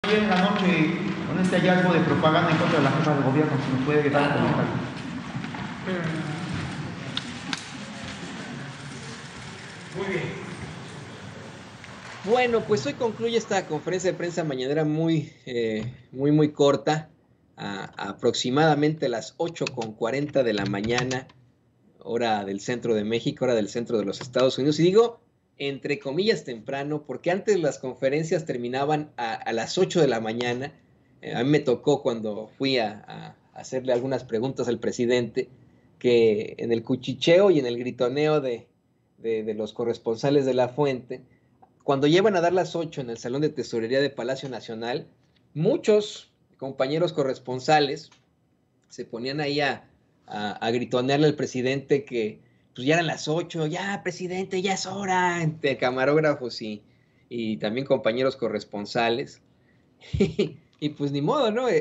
Ayer en la noche con este hallazgo de propaganda en contra de la jefa de gobierno, si nos puede dar un comentario. Muy bien. Bueno, pues hoy concluye esta conferencia de prensa mañanera muy corta, a aproximadamente las 8:40 de la mañana, hora del centro de México, hora del centro de los Estados Unidos. Y digo, entre comillas, temprano, porque antes las conferencias terminaban a las 8 de la mañana. A mí me tocó cuando fui a hacerle algunas preguntas al presidente, que en el cuchicheo y en el gritoneo de los corresponsales de La Fuente, cuando llevan a dar las 8 en el Salón de Tesorería de Palacio Nacional, muchos compañeros corresponsales se ponían ahí a gritonearle al presidente que pues ya eran las 8, ya presidente, ya es hora, entre camarógrafos y también compañeros corresponsales. Y pues ni modo, ¿no?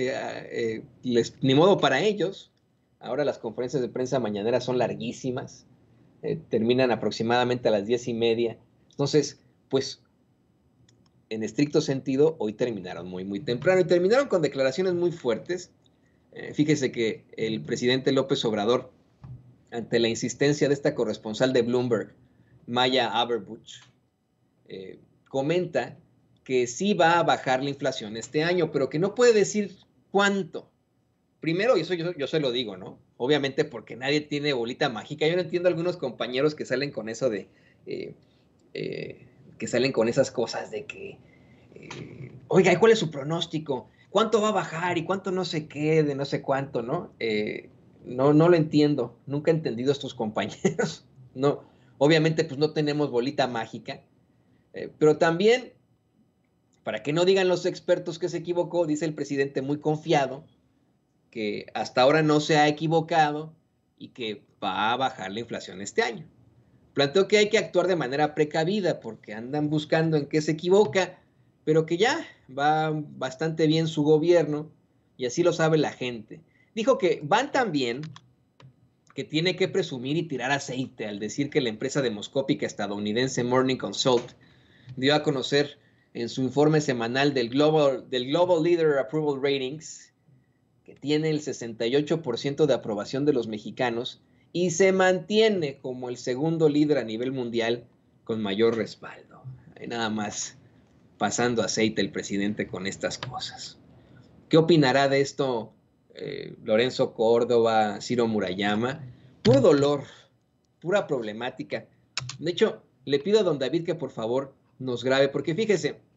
Ni modo para ellos. Ahora las conferencias de prensa mañaneras son larguísimas, terminan aproximadamente a las 10:30. Entonces, pues, en estricto sentido, hoy terminaron muy temprano y terminaron con declaraciones muy fuertes. Fíjese que el presidente López Obrador, ante la insistencia de esta corresponsal de Bloomberg, Maya Aberbuch, comenta que sí va a bajar la inflación este año, pero que no puede decir cuánto. Primero, y eso yo se lo digo, ¿no? Obviamente porque nadie tiene bolita mágica. Yo no entiendo a algunos compañeros que salen con eso de... que salen con esas cosas de que, oiga, ¿y cuál es su pronóstico? ¿Cuánto va a bajar y cuánto no sé qué, de no sé cuánto, ¿no? No lo entiendo, nunca he entendido a estos compañeros. No, obviamente pues no tenemos bolita mágica, pero también, para que no digan los expertos que se equivocó, dice el presidente muy confiado, que hasta ahora no se ha equivocado y que va a bajar la inflación este año. Planteó que hay que actuar de manera precavida porque andan buscando en qué se equivoca, pero que ya va bastante bien su gobierno y así lo sabe la gente. Dijo que van tan bien que tiene que presumir y tirar aceite al decir que la empresa demoscópica estadounidense Morning Consult dio a conocer en su informe semanal del Global Leader Approval Ratings que tiene el 68% de aprobación de los mexicanos y se mantiene como el segundo líder a nivel mundial con mayor respaldo. Hay nada más pasando aceite el presidente con estas cosas. ¿Qué opinará de esto Lorenzo Córdoba, Ciro Murayama? Puro dolor, pura problemática. De hecho, le pido a don David que por favor nos grabe, porque fíjese,